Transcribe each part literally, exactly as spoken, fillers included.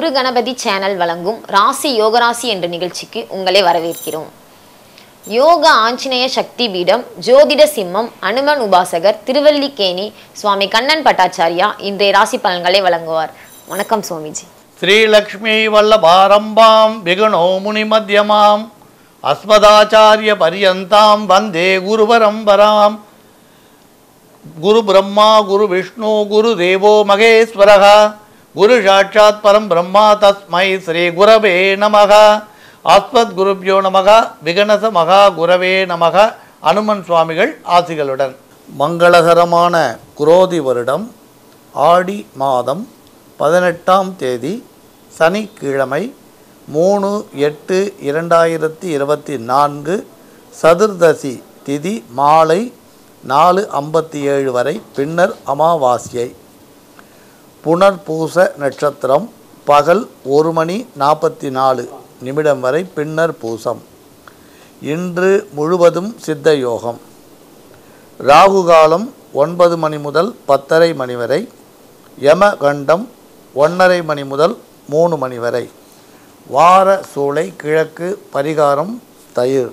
குரு Ganapathi channel வழங்கும் ராசி யோகராசி என்ற நிகழ்ச்சிக்கு உங்களை வரவேற்கிறோம். யோக ஆஞ்சநேய சக்தி பீடம் ஜோதிட சிம்மம் அனுமன் உபாசகர் திருவல்லிக்கேணி சுவாமி கண்ணன் பட்டாச்சாரியா இன்றைய ராசி பலன்களை வழங்குவார். வணக்கம் சுவாமிஜி. ஸ்ரீலக்ஷ்மி வல்லபாரம்பாம் விகுணோ முனி மத்தியமாம் அஸ்மதாச்சாரிய பரியந்தாம் வந்தே குரு பரம்பராம். குரு பிரம்மா குரு விஷ்ணு குரு தேவோ மகேஸ்வரः குரு சாட்சாத் பரம் பிரம்மா தஸ்மை ஸ்ரீ குரவே நமக. ஆஸ்மத் குருப்யோ நமக. விகனச மகா குரவே நமக. அனுமன் சுவாமிகள் ஆசிகளுடன். மங்களகரமான குரோதி வருடம் ஆடி மாதம் பதினெட்டாம் தேதி சனிக்கிழமை மூணு எட்டு இரண்டாயிரத்தி இருபத்தி நான்கு சதுர்தசி திதி மாலை நாலு ஐம்பத்தி ஏழு வரை, பின்னர் அமாவாஸ்யை. புனர்பூச நட்சத்திரம் பகல் ஒரு மணி நாற்பத்தி நாலு நிமிடம் வரை, பின்னர் பூசம். இன்று முழுவதும் சித்த யோகம். ராகு காலம் ஒன்பது மணி முதல் பத்தரை மணி வரை, யமகண்டம் ஒன்றரை மணி முதல் மூணு மணி வரை. வார சூளை கிழக்கு, பரிகாரம் தயிர்.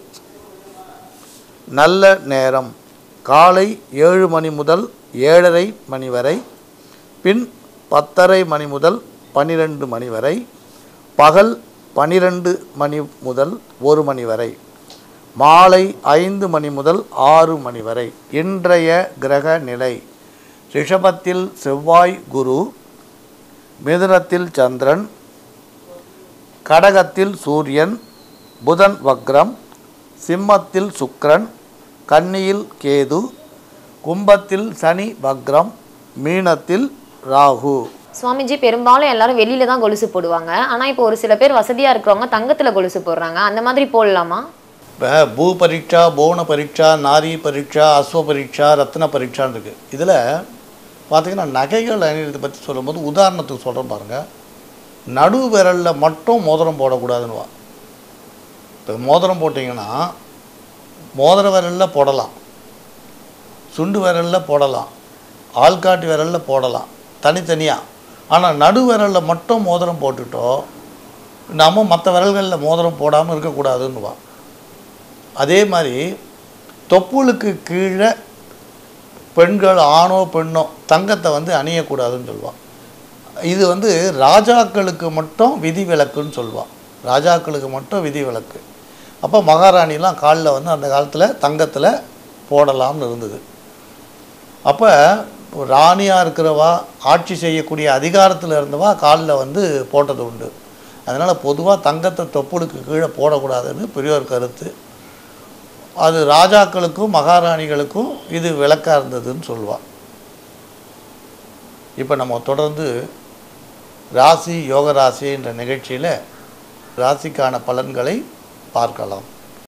நல்ல நேரம் காலை ஏழு மணி முதல் ஏழரை மணி வரை, பின் பத்தரை மணி முதல் பன்னிரெண்டு மணி வரை, பகல் பன்னிரெண்டு மணி முதல் ஒரு மணி வரை, மாலை ஐந்து மணி முதல் ஆறு மணி வரை. இன்றைய கிரக நிலை: ரிஷபத்தில் செவ்வாய் குரு, மிதுனத்தில் சந்திரன், கடகத்தில் சூரியன், புதன் வக்ரம், சிம்மத்தில் சுக்கிரன், கன்னியில் கேது, கும்பத்தில் சனி வக்ரம், மீனத்தில் ராகு. சுவாமிஜி, பெரும்பாலும் எல்லாரும் வெளியில தான் கொலுசு போடுவாங்க. ஆனா இப்போ ஒரு சில பேர் வசதியா இருக்கிறவங்க தங்கத்துல கொலுசு போடுறாங்க. அந்த மாதிரி போடலாமா? இப்போ பூ பரீட்சா, போன பரீட்சா, நாரி பரீட்சா, அஸ்வ பரீட்சா, ரத்ன பரீட்சான்னு இருக்குது. இதில் பார்த்திங்கன்னா நகைகள் அணிகிறதை பற்றி சொல்லும்போது உதாரணத்துக்கு சொல்கிறேன் பாருங்கள். நடு விரலில் மட்டும் மோதிரம் போடக்கூடாதுன்னுவா. இப்போ மோதிரம் போட்டிங்கன்னா மோதிர விரலில் போடலாம், சுண்டு விரலில் போடலாம், ஆள்காட்டி விரலில் போடலாம் தனித்தனியாக. ஆனால் நடு விரலில் மட்டும் மோதிரம் போட்டுட்டோ நம்ம மற்ற விரல்களில் மோதிரம் போடாமல் இருக்கக்கூடாதுன்னுவா. அதே மாதிரி தொப்புளுக்கு கீழே பெண்கள் ஆணோ பெண்ணோ தங்கத்தை வந்து அணியக்கூடாதுன்னு சொல்லுவாள். இது வந்து ராஜாக்களுக்கு மட்டும் விதி விலக்குன்னு சொல்லுவாள். ராஜாக்களுக்கு மட்டும் விதி விலக்கு. அப்போ மகாராணிலாம் காலில் வந்து அந்த காலத்தில் தங்கத்தில் போடலாம்னு இருந்தது. அப்போ ராணியாக இருக்கிறவா, ஆட்சி செய்யக்கூடிய அதிகாரத்தில் இருந்தவா காலில் வந்து போட்டது உண்டு. அதனால் பொதுவாக தங்கத்தை தொப்புளுக்கு கீழே போடக்கூடாதுன்னு பெரியோர் கருத்து. அது ராஜாக்களுக்கும் மகாராணிகளுக்கும் இது விளக்காக இருந்ததுன்னு சொல்லுவாள். இப்போ நம்ம தொடர்ந்து ராசி யோகராசி என்ற நிகழ்ச்சியில் ராசிக்கான பலன்களை பார்க்கலாம்.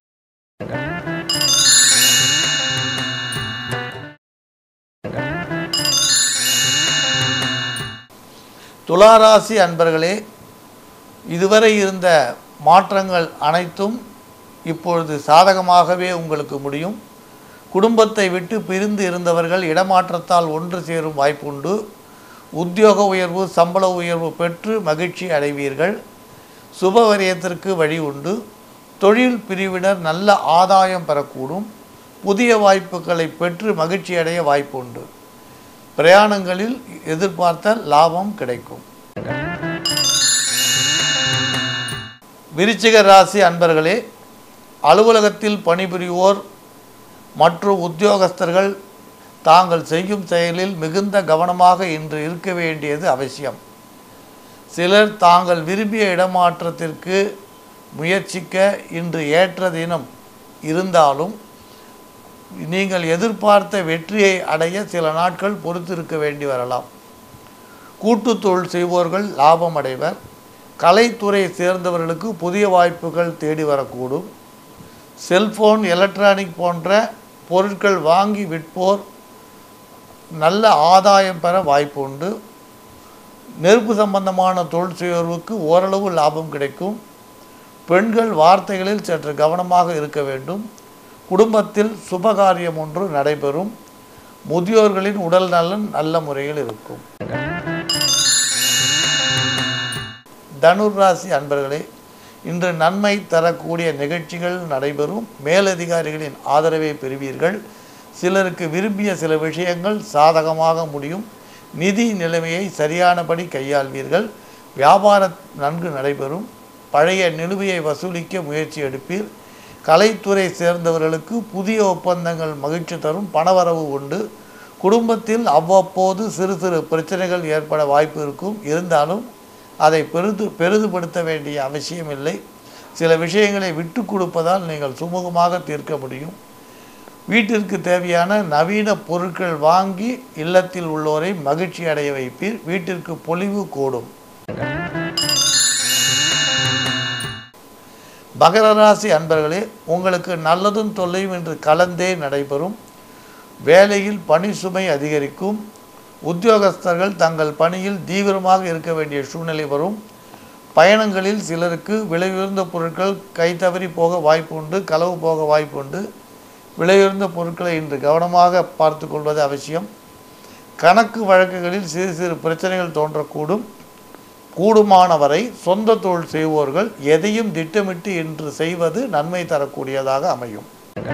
துளாராசி அன்பர்களே, இதுவரை இருந்த மாற்றங்கள் அனைத்தும் இப்பொழுது சாதகமாகவே உங்களுக்கு முடியும். குடும்பத்தை விட்டு பிரிந்து இருந்தவர்கள் இடமாற்றத்தால் ஒன்று சேரும் வாய்ப்புண்டு. உத்தியோக உயர்வு, சம்பள உயர்வு பெற்று மகிழ்ச்சி அடைவீர்கள். சுபவரியத்திற்கு வழி உண்டு. தொழில் பிரிவினர் நல்ல ஆதாயம் பெறக்கூடும். புதிய வாய்ப்புகளை பெற்று மகிழ்ச்சி அடைய வாய்ப்பு உண்டு. பிரயாணங்களில் எதிர்பார்த்த லாபம் கிடைக்கும். விருச்சிக ராசி அன்பர்களே, அலுவலகத்தில் பணிபுரிவோர் மற்றும் உத்தியோகஸ்தர்கள் தாங்கள் செய்யும் செயலில் மிகுந்த கவனமாக இன்று இருக்க வேண்டியது அவசியம். சிலர் தாங்கள் விரும்பிய இடமாற்றத்திற்கு முயற்சிக்க இன்று ஏற்ற தினம் இருந்தாலும் நீங்கள் எதிர்பார்த்த வெற்றியை அடைய சில நாட்கள் பொறுத்திருக்க வேண்டி வரலாம். கூட்டு தொழில் செய்வோர்கள் லாபம் அடைவர். கலைத்துறை சேர்ந்தவர்களுக்கு புதிய வாய்ப்புகள் தேடி வரக்கூடும். செல்போன், எலக்ட்ரானிக் போன்ற பொருட்கள் வாங்கி விற்போர் நல்ல ஆதாயம் பெற வாய்ப்பு உண்டு. நெருப்பு சம்பந்தமான தொழில் செய்வோருக்கு ஓரளவு லாபம் கிடைக்கும். பெண்கள் வார்த்தைகளில் சற்று கவனமாக இருக்க வேண்டும். குடும்பத்தில் சுபகாரியம் ஒன்று நடைபெறும். முதியோர்களின் உடல் நலன் நல்ல முறையில் இருக்கும். தனுர் ராசி அன்பர்களே, இன்று நன்மை தரக்கூடிய நிகழ்ச்சிகள் நடைபெறும். மேலதிகாரிகளின் ஆதரவை பெறுவீர்கள். சிலருக்கு விரும்பிய சில விஷயங்கள் சாதகமாக முடியும். நிதி நிலைமையை சரியானபடி கையாள்வீர்கள். வியாபாரம் நன்கு நடைபெறும். பழைய நிலுவையை வசூலிக்க முயற்சி எடுப்பீர். கலைத்துறை சேர்ந்தவர்களுக்கு புதிய ஒப்பந்தங்கள் மகிழ்ச்சி தரும். பணவரவு உண்டு. குடும்பத்தில் அவ்வப்போது சிறு சிறு பிரச்சனைகள் ஏற்பட வாய்ப்பு இருக்கும். இருந்தாலும் அதை பெரிது பெரிதுபடுத்த வேண்டிய அவசியமில்லை. சில விஷயங்களை விட்டு கொடுப்பதால் நீங்கள் சுமூகமாக தீர்க்க முடியும். வீட்டிற்கு தேவையான நவீன பொருட்கள் வாங்கி இல்லத்தில் உள்ளோரை மகிழ்ச்சி அடைய வைப்பீர். வீட்டிற்கு பொலிவு கூடும். மகர ராசி அன்பர்களே, உங்களுக்கு நல்லதும் தொல்லையும் இன்று கலந்தே நடைபெறும். வேலையில் பணி சுமை அதிகரிக்கும். உத்தியோகஸ்தர்கள் தங்கள் பணியில் தீவிரமாக இருக்க வேண்டிய சூழ்நிலை வரும். பயணங்களில் சிலருக்கு விலையுயர்ந்த பொருட்கள் கைத்தவறி போக வாய்ப்பு உண்டு. களவு போக வாய்ப்பு உண்டு. விலையுயர்ந்த பொருட்களை இன்று கவனமாக பார்த்து கொள்வது அவசியம். கணக்கு வழக்குகளில் சிறு சிறு பிரச்சனைகள் தோன்றக்கூடும். கூடுமானவரை சொந்த தொழில் செய்வோர்கள் எதையும் திட்டமிட்டு இன்று செய்வது நன்மை தரக்கூடியதாக அமையும்.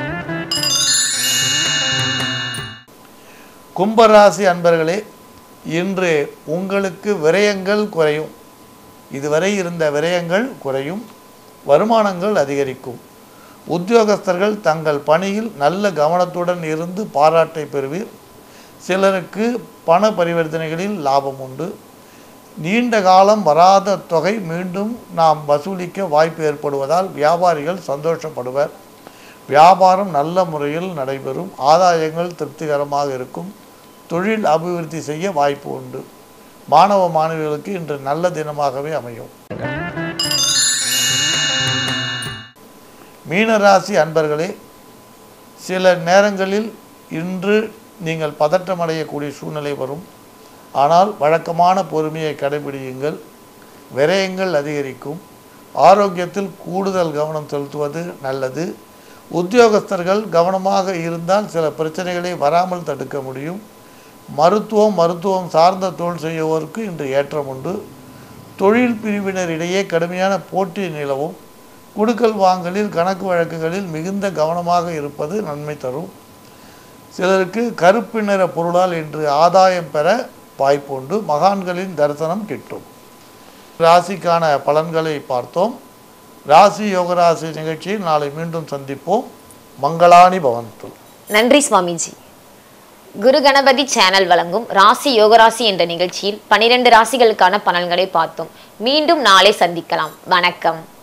கும்பராசி அன்பர்களே, இன்று உங்களுக்கு விரயங்கள் குறையும். இதுவரை இருந்த விரயங்கள் குறையும். வருமானங்கள் அதிகரிக்கும். உத்தியோகஸ்தர்கள் தங்கள் பணியில் நல்ல கவனத்துடன் இருந்து பாராட்டை பெறுவீர். சிலருக்கு பண பரிவர்த்தனைகளில் லாபம் உண்டு. நீண்ட காலம் வராத தொகை மீண்டும் நாம் வசூலிக்க வாய்ப்பு ஏற்படுவதால் வியாபாரிகள் சந்தோஷப்படுவர். வியாபாரம் நல்ல முறையில் நடைபெறும். ஆதாயங்கள் திருப்திகரமாக இருக்கும். தொழில் அபிவிருத்தி செய்ய வாய்ப்பு உண்டு. மாணவ மாணவிகளுக்கு இன்று நல்ல தினமாகவே அமையும். மீனராசி அன்பர்களே, சில நேரங்களில் இன்று நீங்கள் பதற்றமடையக்கூடிய சூழ்நிலை வரும். ஆனால் வழக்கமான பொறுமையை கடைபிடியுங்கள். விரயங்கள் அதிகரிக்கும். ஆரோக்கியத்தில் கூடுதல் கவனம் செலுத்துவது நல்லது. உத்தியோகஸ்தர்கள் கவனமாக இருந்தால் சில பிரச்சனைகளை வராமல் தடுக்க முடியும். மருத்துவம் மருத்துவம் சார்ந்த தொழில் செய்வோருக்கு இன்று ஏற்றம் உண்டு. தொழில் பிரிவினரிடையே கடுமையான போட்டி நிலவும். குடுக்கல் வாங்கலில் கணக்கு வழக்குகளில் மிகுந்த கவனமாக இருப்பது நன்மை தரும். சிலருக்கு கருப்பு நிற பொருளால் இன்று ஆதாயம் பெற வாய்ப்பு உண்டு. மகான்களின் தரிசனம் கிட்டும். ராசிக்கான பலன்களை பார்த்தோம். ராசி யோகராசி நிகழ்ச்சியில் நாளை மீண்டும் சந்திப்போம். மங்களானி பவந்து. நன்றி சுவாமிஜி. குரு கணபதி சேனல் வழங்கும் ராசி யோகராசி என்ற நிகழ்ச்சியில் பனிரெண்டு ராசிகளுக்கான பலன்களை பார்த்தோம். மீண்டும் நாளை சந்திக்கலாம். வணக்கம்.